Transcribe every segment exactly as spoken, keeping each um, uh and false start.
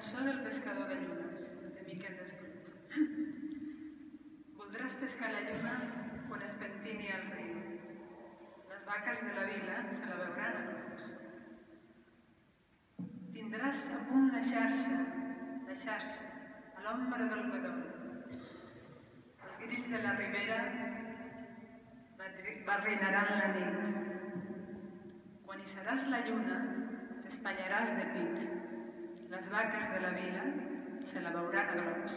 cançó del pescador de llunes, de Miquel Desclot. Voldràs pescar la lluna quan es pentini el riu. Les vaques de la vila se la veuran a grups. Tindràs a punt la xarxa, la xarxa, a l'ombra del bedoll. Els grills de la ribera barrinaran la nit. Quan hi seràs la lluna, t'espatllaràs de pit. Les vaques de la vila se la veuran a globs.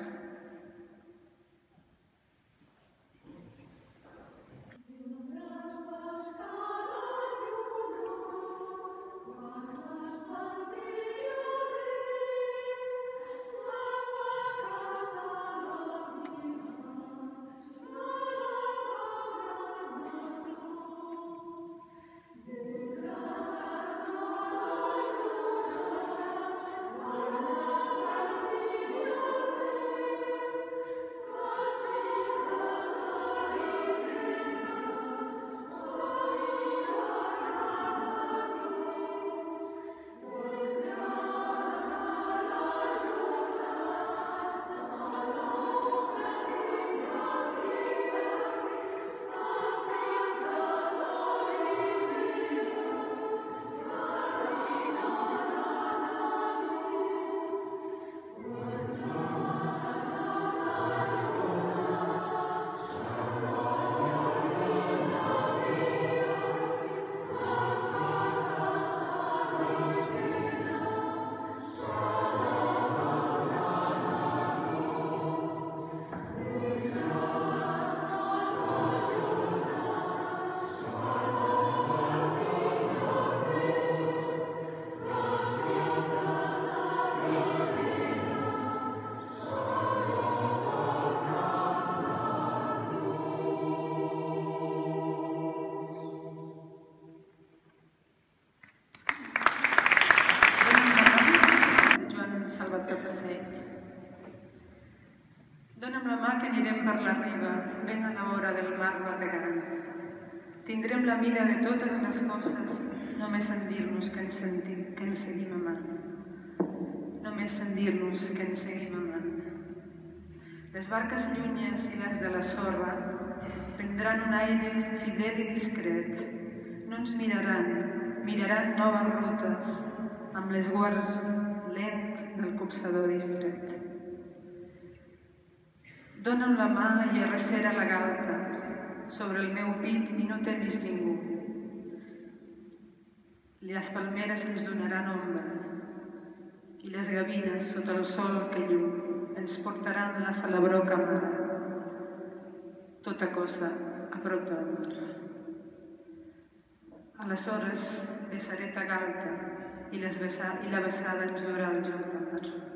Dóna'm la mà que anirem per la riba, ben a l'hora del mar bategant. Tindrem la mida de totes les coses, només en dir-nos que ens sentim, que ens seguim amant. Només en dir-nos que ens seguim amant. Les barques llunyes i les de la sorra prendran un aire fidel i discret. No ens miraran, miraran noves rutes, amb l'esguard lent del copsador distret. Dóna'm la mà i arrecera la galta sobre el meu pit i no temis ningú. Les palmeres ens donaran ombra i les gavines sota el sol que llum ens portaran la salabroca mar. Tota cosa a prop del mar. Aleshores besaré ta galta i la besada ens durà el joc de mar.